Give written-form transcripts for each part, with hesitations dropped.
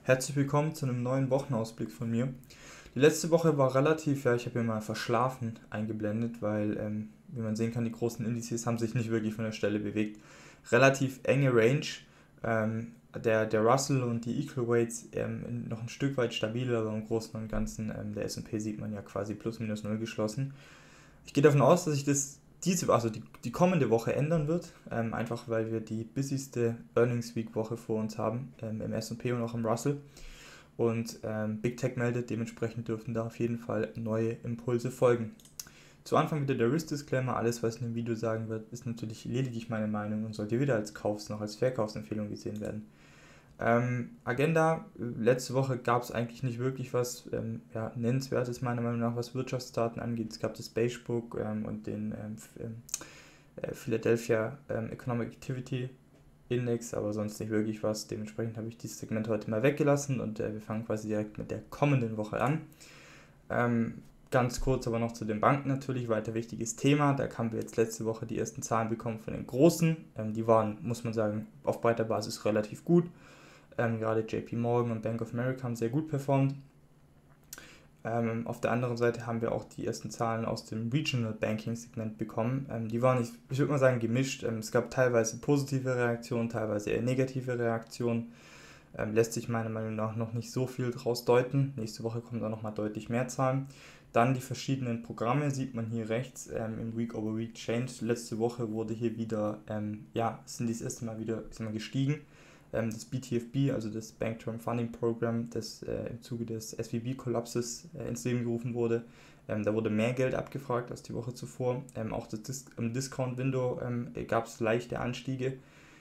Herzlich willkommen zu einem neuen Wochenausblick von mir. Die letzte Woche war relativ, ich habe hier mal verschlafen eingeblendet, weil, wie man sehen kann, die großen Indizes haben sich nicht wirklich von der Stelle bewegt. Relativ enge Range. Der Russell und die Equal Weights noch ein Stück weit stabiler, aber im Großen und Ganzen, der S&P sieht man ja quasi plus minus null geschlossen. Ich gehe davon aus, dass sich das die kommende Woche ändern wird, einfach weil wir die busyste Earnings Week Woche vor uns haben, im S&P und auch im Russell. Und Big Tech meldet, dementsprechend dürften da auf jeden Fall neue Impulse folgen. Zu Anfang wieder der Risk-Disclaimer, alles was in dem Video sagen wird, ist natürlich lediglich meine Meinung und sollte weder als noch als Verkaufsempfehlung gesehen werden. Agenda, letzte Woche gab es eigentlich nicht wirklich was Nennenswertes meiner Meinung nach, was Wirtschaftsdaten angeht. Es gab das Beigebook und den Philadelphia Economic Activity Index, aber sonst nicht wirklich was. Dementsprechend habe ich dieses Segment heute mal weggelassen und wir fangen quasi direkt mit der kommenden Woche an. Ganz kurz aber noch zu den Banken natürlich, weiter wichtiges Thema. Da haben wir jetzt letzte Woche die ersten Zahlen bekommen von den Großen. Die waren, muss man sagen, auf breiter Basis relativ gut. Gerade JP Morgan und Bank of America haben sehr gut performt. Auf der anderen Seite haben wir auch die ersten Zahlen aus dem Regional Banking Segment bekommen. Die waren, ich würde mal sagen, gemischt. Es gab teilweise positive Reaktionen, teilweise eher negative Reaktionen. Lässt sich meiner Meinung nach noch nicht so viel daraus deuten. Nächste Woche kommen da nochmal deutlich mehr Zahlen. Dann die verschiedenen Programme sieht man hier rechts im Week-over-Week Change. Letzte Woche wurde hier wieder, sind die das erste Mal wieder gestiegen. Das BTFP, also das Bank Term Funding Program, das im Zuge des SVB-Kollapses ins Leben gerufen wurde. Da wurde mehr Geld abgefragt als die Woche zuvor. Auch im Discount-Window gab es leichte Anstiege.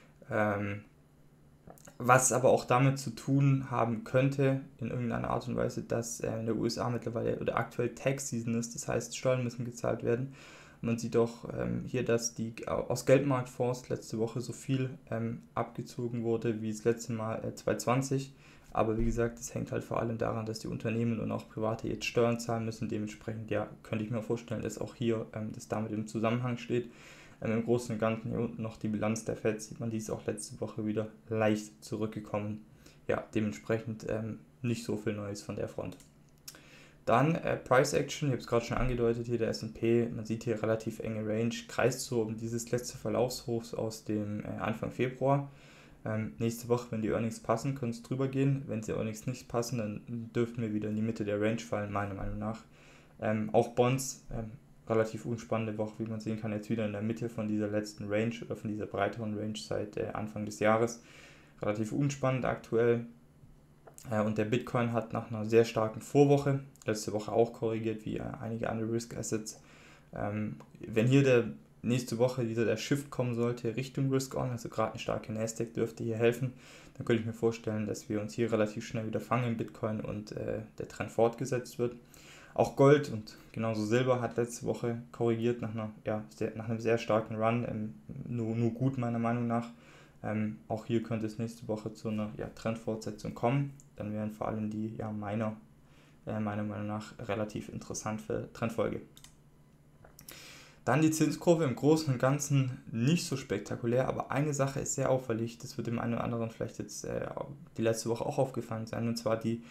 Was aber auch damit zu tun haben könnte, in irgendeiner Art und Weise, dass in der USA mittlerweile oder aktuell Tax Season ist, das heißt Steuern müssen gezahlt werden. Man sieht auch hier, dass aus Geldmarktfonds letzte Woche so viel abgezogen wurde wie das letzte Mal 2020. Aber wie gesagt, das hängt halt vor allem daran, dass die Unternehmen und auch Private jetzt Steuern zahlen müssen. Dementsprechend, könnte ich mir vorstellen, dass auch hier das damit im Zusammenhang steht. Im Großen und Ganzen hier unten noch die Bilanz der Fed, sieht man, die ist auch letzte Woche wieder leicht zurückgekommen. Ja, dementsprechend nicht so viel Neues von der Front. Dann Price Action, ich habe es gerade schon angedeutet, hier der S&P, man sieht hier relativ enge Range, kreist so um dieses letzte Verlaufshochs aus dem Anfang Februar. Nächste Woche, wenn die Earnings passen, können es drüber gehen. Wenn die Earnings nicht passen, dann dürften wir wieder in die Mitte der Range fallen, meiner Meinung nach. Auch Bonds, relativ unspannende Woche, wie man sehen kann, jetzt wieder in der Mitte von dieser letzten Range oder von dieser breiteren Range seit Anfang des Jahres. Relativ unspannend aktuell. Und der Bitcoin hat nach einer sehr starken Vorwoche, letzte Woche auch korrigiert, wie einige andere Risk Assets. Wenn hier nächste Woche der Shift kommen sollte Richtung Risk On, also gerade eine starke Nasdaq dürfte hier helfen, dann könnte ich mir vorstellen, dass wir uns hier relativ schnell wieder fangen im Bitcoin und der Trend fortgesetzt wird. Auch Gold und genauso Silber hat letzte Woche korrigiert nach einem sehr starken Run, nur gut meiner Meinung nach. Auch hier könnte es nächste Woche zu einer Trendfortsetzung kommen. Dann wären vor allem die meiner Meinung nach relativ interessant für Trendfolge. Dann die Zinskurve im Großen und Ganzen nicht so spektakulär, aber eine Sache ist sehr auffällig, das wird dem einen oder anderen vielleicht jetzt die letzte Woche auch aufgefallen sein, und zwar die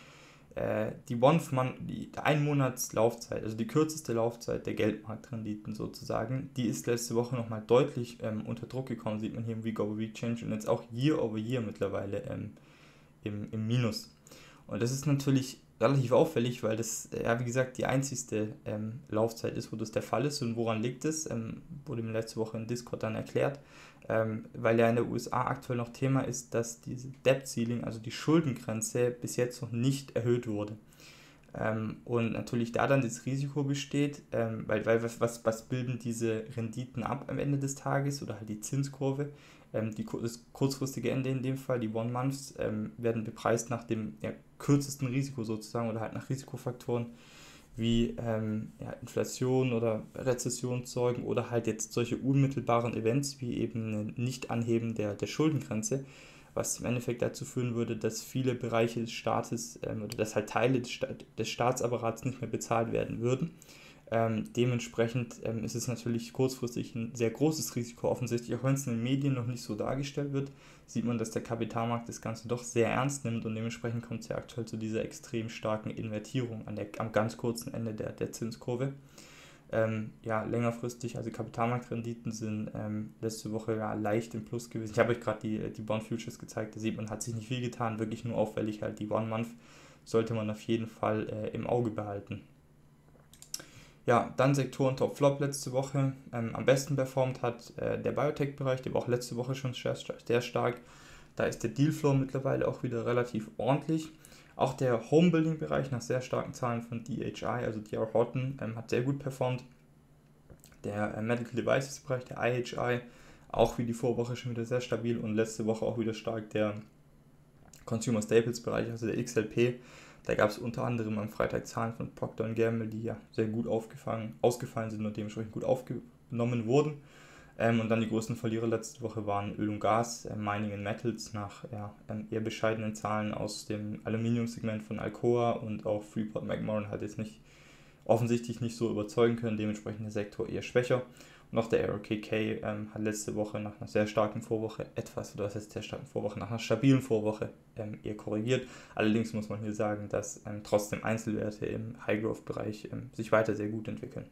Einmonatslaufzeit, also die kürzeste Laufzeit der Geldmarktrenditen sozusagen, die ist letzte Woche nochmal deutlich unter Druck gekommen, sieht man hier im Week-over-Week-Change und jetzt auch Year-over-Year mittlerweile im Minus. Und das ist natürlich relativ auffällig, weil das, wie gesagt, die einzigste Laufzeit ist, wo das der Fall ist. Und woran liegt es? Wurde mir letzte Woche in Discord dann erklärt, weil ja in der USA aktuell noch Thema ist, dass diese Debt Ceiling, also die Schuldengrenze, bis jetzt noch nicht erhöht wurde. Und natürlich da dann das Risiko besteht, weil was bilden diese Renditen ab am Ende des Tages oder halt die Zinskurve? Das kurzfristige Ende in dem Fall, die One-Months, werden bepreist nach dem kürzesten Risiko sozusagen oder halt nach Risikofaktoren wie Inflation oder Rezessionssorgen oder halt jetzt solche unmittelbaren Events wie eben ein Nicht-Anheben der Schuldengrenze, was im Endeffekt dazu führen würde, dass viele Bereiche des Staates oder dass halt Teile des Staatsapparats nicht mehr bezahlt werden würden. Dementsprechend ist es natürlich kurzfristig ein sehr großes Risiko offensichtlich, auch wenn es in den Medien noch nicht so dargestellt wird, sieht man, dass der Kapitalmarkt das Ganze doch sehr ernst nimmt und dementsprechend kommt es ja aktuell zu dieser extrem starken Invertierung am ganz kurzen Ende der Zinskurve. Ja, längerfristig, also Kapitalmarktrenditen sind letzte Woche ja leicht im Plus gewesen. Ich habe euch gerade die Bond Futures gezeigt, da sieht man, hat sich nicht viel getan, wirklich nur auffällig halt die One-Month sollte man auf jeden Fall im Auge behalten. Ja, dann Sektoren Top Flop letzte Woche. Am besten performt hat der Biotech-Bereich, der war auch letzte Woche schon sehr stark. Da ist der Dealflow mittlerweile auch wieder relativ ordentlich. Auch der Homebuilding-Bereich nach sehr starken Zahlen von DHI, also D.R. Horton, hat sehr gut performt. Der Medical Devices-Bereich, der IHI, auch wie die Vorwoche schon wieder sehr stabil und letzte Woche auch wieder stark der Consumer Staples-Bereich, also der XLP. Da gab es unter anderem am Freitag Zahlen von Procter & Gamble, die ja sehr gut ausgefallen sind und dementsprechend gut aufgenommen wurden. Und dann die größten Verlierer letzte Woche waren Öl und Gas, Mining and Metals nach eher bescheidenen Zahlen aus dem Aluminiumsegment von Alcoa und auch Freeport-McMoRan hat jetzt offensichtlich nicht so überzeugen können, dementsprechend der Sektor eher schwächer. Und auch der RKK hat letzte Woche nach einer sehr starken Vorwoche nach einer stabilen Vorwoche eher korrigiert. Allerdings muss man hier sagen, dass trotzdem Einzelwerte im High-Growth-Bereich sich weiter sehr gut entwickeln.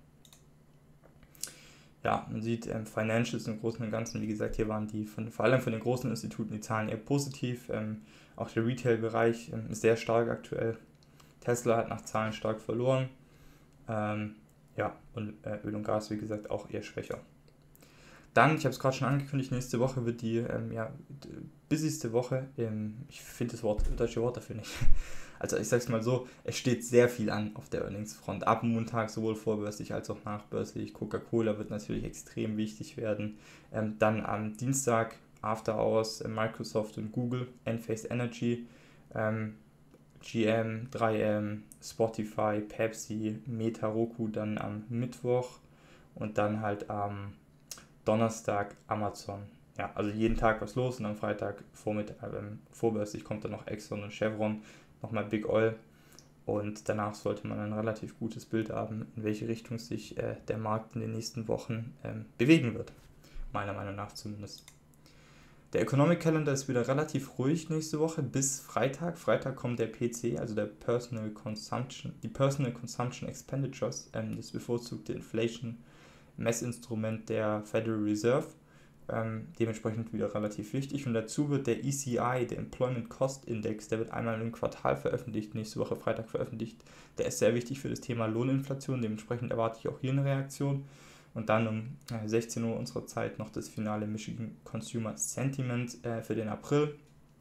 Ja, man sieht Financials im Großen und Ganzen, wie gesagt, hier waren vor allem von den großen Instituten die Zahlen eher positiv. Auch der Retail-Bereich ist sehr stark aktuell. Tesla hat nach Zahlen stark verloren. Ja, und Öl und Gas, wie gesagt, auch eher schwächer. Dann, ich habe es gerade schon angekündigt, nächste Woche wird die busyste Woche. Ich finde das deutsche Wort dafür nicht. Also ich sage es mal so, es steht sehr viel an auf der Earnings-Front. Ab Montag sowohl vorbörslich als auch nachbörslich. Coca-Cola wird natürlich extrem wichtig werden. Dann am Dienstag After Hours Microsoft und Google, Enphase Energy, GM, 3M, Spotify, Pepsi, Meta, Roku dann am Mittwoch und dann halt am Donnerstag Amazon. Ja, also jeden Tag was los und am Freitag vorbörslich kommt dann noch Exxon und Chevron, nochmal Big Oil und danach sollte man ein relativ gutes Bild haben, in welche Richtung sich der Markt in den nächsten Wochen bewegen wird. Meiner Meinung nach zumindest. Der Economic Calendar ist wieder relativ ruhig nächste Woche bis Freitag. Freitag kommt der PC, also die Personal Consumption Expenditures, das bevorzugte Inflation-Messinstrument der Federal Reserve. Dementsprechend wieder relativ wichtig. Und dazu wird der ECI, der Employment Cost Index, der wird einmal im Quartal veröffentlicht, nächste Woche Freitag veröffentlicht. Der ist sehr wichtig für das Thema Lohninflation, dementsprechend erwarte ich auch hier eine Reaktion. Und dann um 16 Uhr unserer Zeit noch das finale Michigan Consumer Sentiment für den April.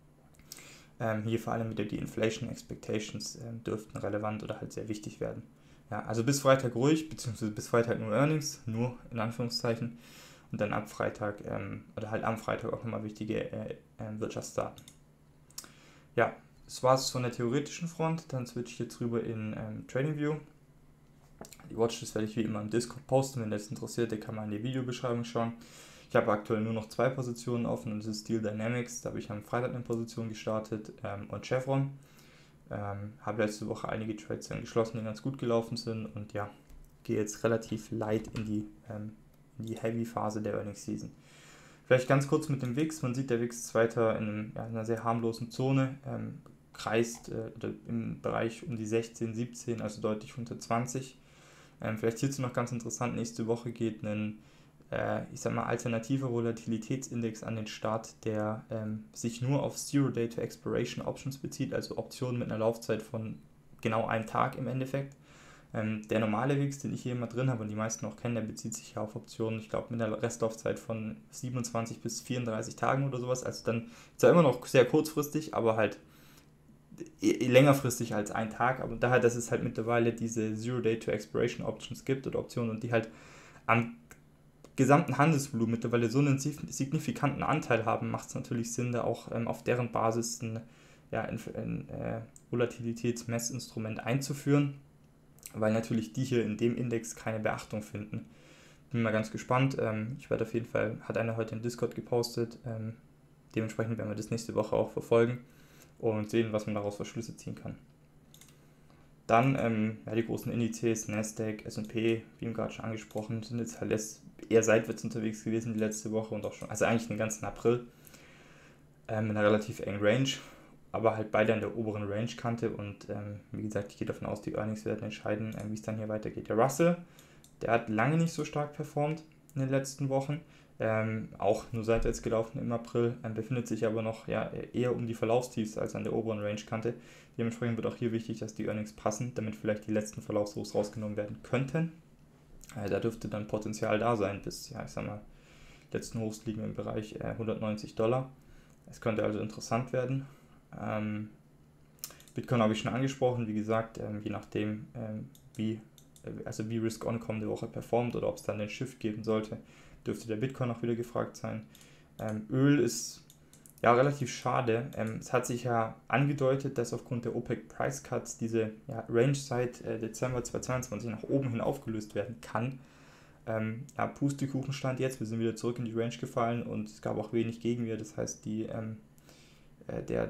Hier vor allem wieder die Inflation Expectations dürften relevant oder halt sehr wichtig werden. Ja, also bis Freitag ruhig, beziehungsweise bis Freitag nur Earnings, nur in Anführungszeichen. Und dann ab Freitag oder halt am Freitag auch nochmal wichtige Wirtschaftsdaten. Ja, das war es von der theoretischen Front. Dann switche ich jetzt rüber in TradingView. Die Watches werde ich wie immer im Discord posten, wenn das interessiert, der kann mal in die Videobeschreibung schauen. Ich habe aktuell nur noch 2 Positionen offen und das ist Steel Dynamics, da habe ich am Freitag eine Position gestartet und Chevron. Habe letzte Woche einige Trades dann geschlossen, die ganz gut gelaufen sind und ja, gehe jetzt relativ light in die Heavy-Phase der Earnings Season. Vielleicht ganz kurz mit dem WIX, man sieht der WIX weiter in einer sehr harmlosen Zone, kreist im Bereich um die 16, 17, also deutlich unter 20. Vielleicht hierzu noch ganz interessant, nächste Woche geht ein alternativer Volatilitätsindex an den Start, der sich nur auf Zero Day to Expiration Options bezieht, also Optionen mit einer Laufzeit von genau einem Tag im Endeffekt. Der normale WIX, den ich hier immer drin habe und die meisten auch kennen, der bezieht sich ja auf Optionen, ich glaube mit einer Restlaufzeit von 27 bis 34 Tagen oder sowas, also dann zwar immer noch sehr kurzfristig, aber halt längerfristig als ein Tag, aber daher, dass es halt mittlerweile diese Zero Day to Expiration Options gibt oder Optionen und die halt am gesamten Handelsvolumen mittlerweile so einen signifikanten Anteil haben, macht es natürlich Sinn, da auch auf deren Basis ein Volatilitätsmessinstrument einzuführen, weil natürlich die hier in dem Index keine Beachtung finden. Bin mal ganz gespannt. Ich werde auf jeden Fall, hat einer heute in Discord gepostet, dementsprechend werden wir das nächste Woche auch verfolgen und sehen, was man daraus für Schlüsse ziehen kann. Dann ja, die großen Indizes, Nasdaq, S&P, wie eben gerade schon angesprochen, sind jetzt halt eher seitwärts unterwegs gewesen die letzte Woche und auch schon, also eigentlich den ganzen April, in einer relativ engen Range, aber halt beide an der oberen Range-Kante und wie gesagt, ich gehe davon aus, die Earnings werden entscheiden, wie es dann hier weitergeht. Der Russell, der hat lange nicht so stark performt in den letzten Wochen, auch nur seitwärts gelaufen im April, befindet sich aber noch ja, eher um die Verlaufstiefs als an der oberen Range-Kante. Dementsprechend wird auch hier wichtig, dass die Earnings passen, damit vielleicht die letzten Verlaufshochs rausgenommen werden könnten. Da dürfte dann Potenzial da sein, bis, ja, ich sag mal, die letzten Hochs liegen im Bereich $190. Es könnte also interessant werden. Bitcoin habe ich schon angesprochen, wie gesagt, je nachdem, wie Risk-On kommende Woche performt oder ob es dann den Shift geben sollte, dürfte der Bitcoin auch wieder gefragt sein. Öl ist ja relativ schade. Es hat sich ja angedeutet, dass aufgrund der OPEC Price Cuts diese Range seit Dezember 2022 nach oben hin aufgelöst werden kann. Pustekuchenstand jetzt, wir sind wieder zurück in die Range gefallen und es gab auch wenig Gegenwehr, das heißt der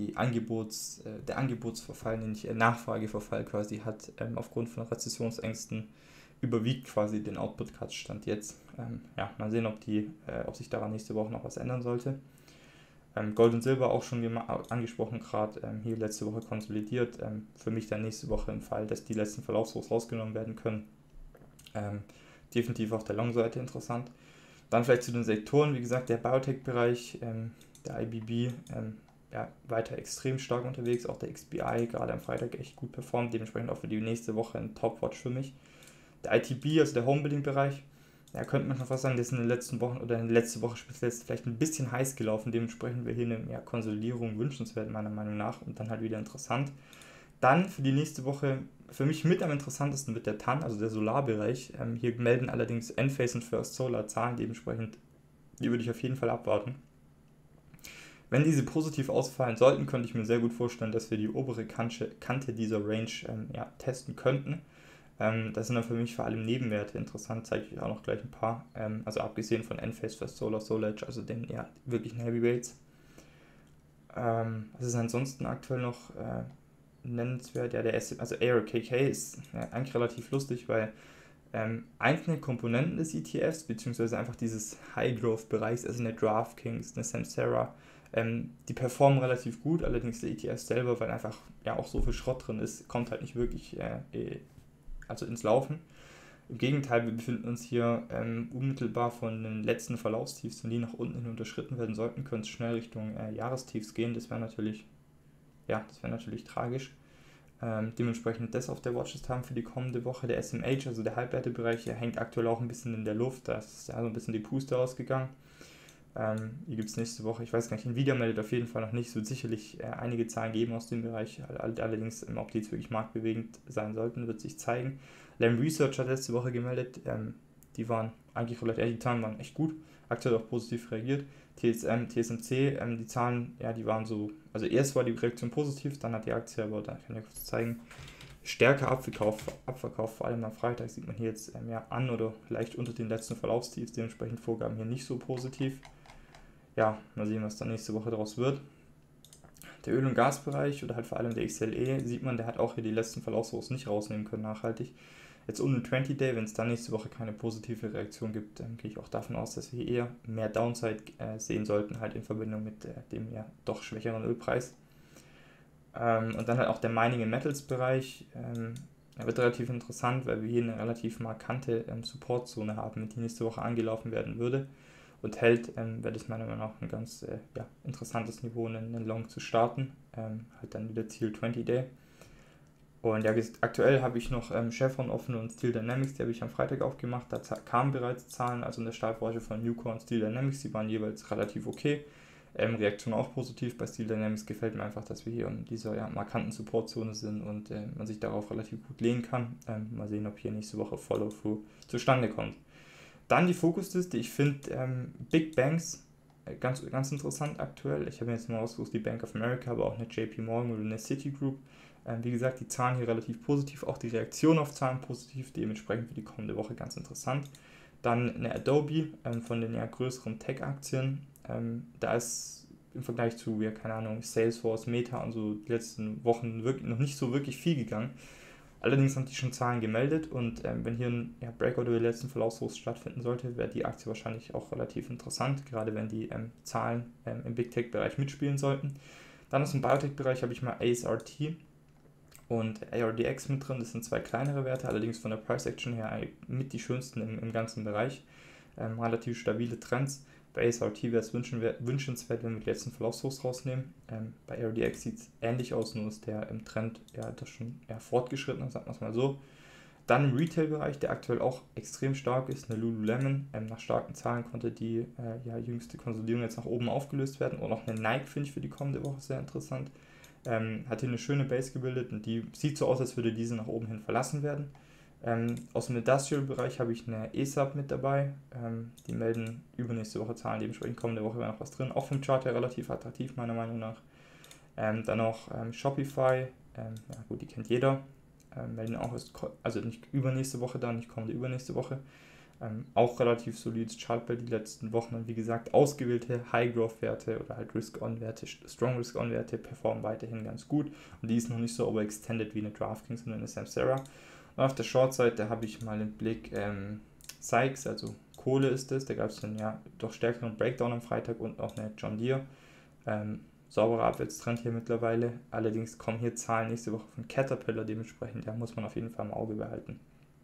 Angebotsverfall, Nachfrageverfall quasi hat aufgrund von Rezessionsängsten überwiegt quasi den Output-Cut-Stand jetzt. Mal sehen, ob sich daran nächste Woche noch was ändern sollte. Gold und Silber auch schon angesprochen, gerade hier letzte Woche konsolidiert. Für mich dann nächste Woche im Fall, dass die letzten Verlaufshochs rausgenommen werden können. Definitiv auf der Long-Seite interessant. Dann vielleicht zu den Sektoren, wie gesagt, der Biotech-Bereich, der IBB, weiter extrem stark unterwegs, auch der XBI gerade am Freitag echt gut performt, dementsprechend auch für die nächste Woche ein Top-Watch für mich. Der ITB, also der Homebuilding-Bereich, da könnte man schon fast sagen, das ist in den letzten Wochen oder in der letzten Woche speziell vielleicht ein bisschen heiß gelaufen, dementsprechend wäre hier eine Konsolidierung wünschenswert meiner Meinung nach und dann halt wieder interessant. Dann für die nächste Woche für mich mit am interessantesten wird der TAN, also der Solarbereich. Hier melden allerdings Enphase und First Solar Zahlen, dementsprechend die würde ich auf jeden Fall abwarten. Wenn diese positiv ausfallen sollten, könnte ich mir sehr gut vorstellen, dass wir die obere Kante dieser Range testen könnten. Das sind dann für mich vor allem Nebenwerte interessant, zeige ich auch noch gleich ein paar. Also abgesehen von Enphase, First Solar, SolarEdge, also den wirklichen Heavyweights. Was ist ansonsten aktuell noch nennenswert? Ja, also ARKK ist eigentlich relativ lustig, weil einzelne Komponenten des ETFs, beziehungsweise einfach dieses High-Growth-Bereichs, also eine DraftKings, eine Samsara, die performen relativ gut, allerdings der ETF selber, weil einfach auch so viel Schrott drin ist, kommt halt nicht wirklich ins Laufen. Im Gegenteil, wir befinden uns hier unmittelbar von den letzten Verlaufstiefs, wenn die nach unten hin unterschritten werden sollten, könnte es schnell Richtung Jahrestiefs gehen. Das wäre natürlich tragisch. Dementsprechend das auf der Watchlist haben für die kommende Woche. Der SMH, also der Halbwertebereich, hängt aktuell auch ein bisschen in der Luft. Da ist so ein bisschen die Puste ausgegangen. Hier gibt es nächste Woche, ich weiß gar nicht, Nvidia meldet auf jeden Fall noch nicht. Es wird sicherlich einige Zahlen geben aus dem Bereich. Allerdings, ob die jetzt wirklich marktbewegend sein sollten, wird sich zeigen. Lam Research hat letzte Woche gemeldet. Die waren eigentlich die Zahlen waren echt gut. Aktuell auch positiv reagiert. TSMC, die Zahlen, die waren so, also erst war die Reaktion positiv, dann hat die Aktie, aber da kann ich kurz zeigen, stärker Abverkauf, vor allem am Freitag sieht man hier jetzt an oder leicht unter den letzten Verlaufstiefs, dementsprechend Vorgaben hier nicht so positiv. Ja, mal sehen, was dann nächste Woche daraus wird. Der Öl- und Gasbereich oder halt vor allem der XLE, sieht man, der hat auch hier die letzten Verlaufshochs nicht rausnehmen können nachhaltig. Jetzt um den 20-Day, wenn es dann nächste Woche keine positive Reaktion gibt, dann gehe ich auch davon aus, dass wir hier eher mehr Downside sehen sollten, halt in Verbindung mit dem doch schwächeren Ölpreis. Und dann halt auch der Mining and Metals Bereich, wird relativ interessant, weil wir hier eine relativ markante Supportzone haben, die nächste Woche angelaufen werden würde. Und hält, wäre das meiner Meinung nach ein ganz interessantes Niveau, einen Long zu starten. Halt dann wieder Ziel 20-Day. Und aktuell habe ich noch Chevron offen und Steel Dynamics, die habe ich am Freitag aufgemacht. Da kamen bereits Zahlen, also in der Stahlbranche von Nucor und Steel Dynamics, die waren jeweils relativ okay. Reaktion auch positiv. Bei Steel Dynamics gefällt mir einfach, dass wir hier in dieser markanten Supportzone sind und man sich darauf relativ gut lehnen kann. Mal sehen, ob hier nächste Woche Follow-through zustande kommt. Dann die Fokusliste. Ich finde Big Banks ganz, ganz interessant aktuell. Ich habe mir jetzt mal rausgesucht, die Bank of America, aber auch eine JP Morgan oder eine Citigroup. Wie gesagt, die Zahlen hier relativ positiv, auch die Reaktion auf Zahlen positiv, dementsprechend für die kommende Woche ganz interessant. Dann eine Adobe von den größeren Tech-Aktien. Da ist im Vergleich zu, Salesforce, Meta und so die letzten Wochen wirklich noch nicht so wirklich viel gegangen. Allerdings haben die schon Zahlen gemeldet und wenn hier ein Breakout über die letzten Verlaufshochs stattfinden sollte, wäre die Aktie wahrscheinlich auch relativ interessant, gerade wenn die Zahlen im Big Tech-Bereich mitspielen sollten. Dann aus dem Biotech-Bereich habe ich mal ASRT und ARDX mit drin. Das sind zwei kleinere Werte, allerdings von der Price Action her mit die schönsten im ganzen Bereich. Relativ stabile Trends. Bei ASRT wäre es wünschenswert, wenn wir die letzten Verlaufshochs rausnehmen. Bei ARDX sieht es ähnlich aus, nur ist der im Trend das schon eher fortgeschritten, sagen wir es mal so. Dann im Retail-Bereich, der aktuell auch extrem stark ist, eine Lululemon. Nach starken Zahlen konnte die jüngste Konsolidierung jetzt nach oben aufgelöst werden. Und auch eine Nike finde ich für die kommende Woche sehr interessant. Hat hier eine schöne Base gebildet und die sieht so aus, als würde diese nach oben hin verlassen werden. Aus dem Industrial-Bereich habe ich eine ESAP mit dabei. Die melden übernächste Woche Zahlen, dementsprechend kommende Woche wäre noch was drin. Auch vom Chart her relativ attraktiv, meiner Meinung nach. Dann noch Shopify, ja gut, die kennt jeder. Melden auch also nicht übernächste Woche da, nicht kommende übernächste Woche. Auch relativ solides Chartbild die letzten Wochen und wie gesagt, ausgewählte High-Growth-Werte oder halt Risk-On-Werte, Strong Risk-On-Werte performen weiterhin ganz gut und die ist noch nicht so overextended wie eine DraftKings und eine Samsara. Und auf der Short-Seite habe ich mal im Blick Sykes, also Kohle ist es, da gab es einen doch stärkeren Breakdown am Freitag und auch eine John Deere. Sauberer Abwärtstrend hier mittlerweile, allerdings kommen hier Zahlen nächste Woche von Caterpillar, dementsprechend muss man auf jeden Fall im Auge behalten.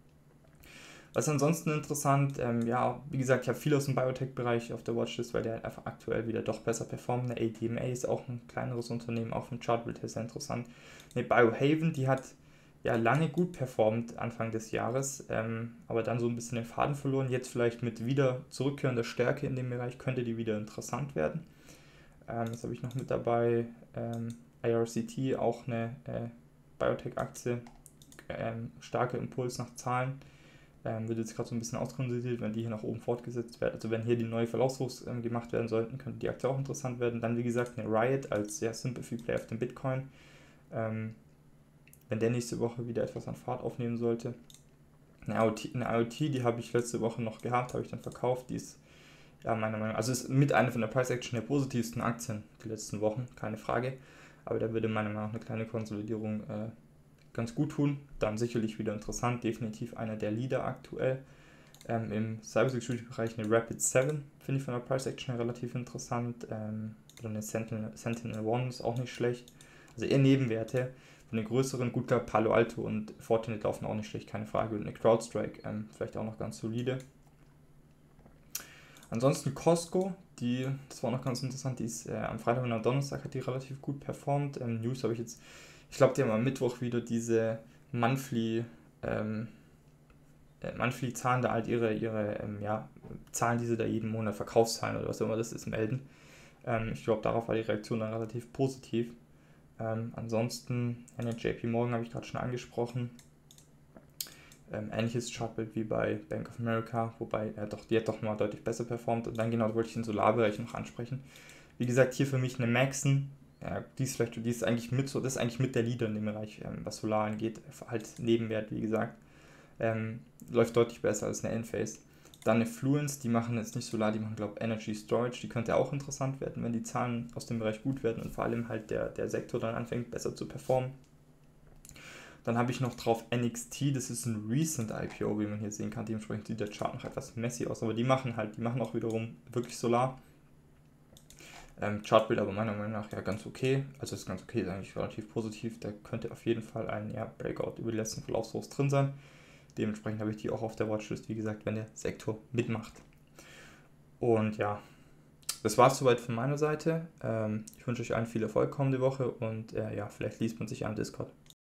Was ansonsten interessant, wie gesagt, ich habe viel aus dem Biotech-Bereich auf der Watchlist, weil der halt einfach aktuell wieder doch besser performt. Eine ADMA ist auch ein kleineres Unternehmen, auch vom Chartbild her sehr interessant. Eine Biohaven, die hat lange gut performt Anfang des Jahres, aber dann so ein bisschen den Faden verloren. Jetzt vielleicht mit wieder zurückkehrender Stärke in dem Bereich könnte die wieder interessant werden. Was habe ich noch mit dabei? IRCT, auch eine Biotech-Aktie, starker Impuls nach Zahlen. Wird jetzt gerade so ein bisschen auskonsolidiert, wenn die hier nach oben fortgesetzt werden. Also wenn hier die neue Verlaufshochs gemacht werden sollten, könnte die Aktie auch interessant werden. Dann wie gesagt eine Riot als Sympathy Play auf dem Bitcoin. Wenn der nächste Woche wieder etwas an Fahrt aufnehmen sollte. Eine IoT, die habe ich letzte Woche noch gehabt, habe ich dann verkauft. Die ist meiner Meinung nach, also ist mit einer von der Price Action der positivsten Aktien die letzten Wochen, keine Frage. Aber da würde meiner Meinung nach eine kleine Konsolidierung ganz gut tun. Dann sicherlich wieder interessant, definitiv einer der Leader aktuell. Im Cybersecurity-Bereich eine Rapid7, finde ich von der Price Action relativ interessant. Oder eine Sentinel-One ist auch nicht schlecht. Also eher Nebenwerte. Von den größeren, gut, Palo Alto und Fortinet laufen auch nicht schlecht, keine Frage. Und eine CrowdStrike vielleicht auch noch ganz solide. Ansonsten Costco, das war auch noch ganz interessant, die ist am Freitag und am Donnerstag hat die relativ gut performt. News habe ich glaube, die haben am Mittwoch wieder diese Monthly Zahlen, da halt ihre Zahlen, die sie da jeden Monat, Verkaufszahlen oder was auch immer das ist, melden. Ich glaube, darauf war die Reaktion dann relativ positiv. Ansonsten, eine JP Morgan habe ich gerade schon angesprochen. Ähnliches Chartbild wie bei Bank of America, wobei die hat doch mal deutlich besser performt. Und dann wollte ich den Solarbereich noch ansprechen. Wie gesagt, hier für mich eine Maxon. Die ist eigentlich das ist eigentlich mit der Leader in dem Bereich, was Solar angeht. Halt Nebenwert, wie gesagt. Läuft deutlich besser als eine Enphase. Dann eine Fluence, die machen jetzt nicht Solar, die machen, glaube ich, Energy Storage. Die könnte auch interessant werden, wenn die Zahlen aus dem Bereich gut werden und vor allem halt der Sektor dann anfängt, besser zu performen. Dann habe ich noch drauf NXT, das ist ein Recent IPO, wie man hier sehen kann. Dementsprechend sieht der Chart noch etwas messy aus, aber die machen auch wiederum wirklich Solar. Chartbild aber meiner Meinung nach ganz okay. Also ist ganz okay, ist eigentlich relativ positiv. Da könnte auf jeden Fall ein Breakout über die letzten Verlaufshochs drin sein. Dementsprechend habe ich die auch auf der Watchlist, wie gesagt, wenn der Sektor mitmacht. Und das war es soweit von meiner Seite. Ich wünsche euch allen viel Erfolg kommende Woche und vielleicht liest man sich am Discord.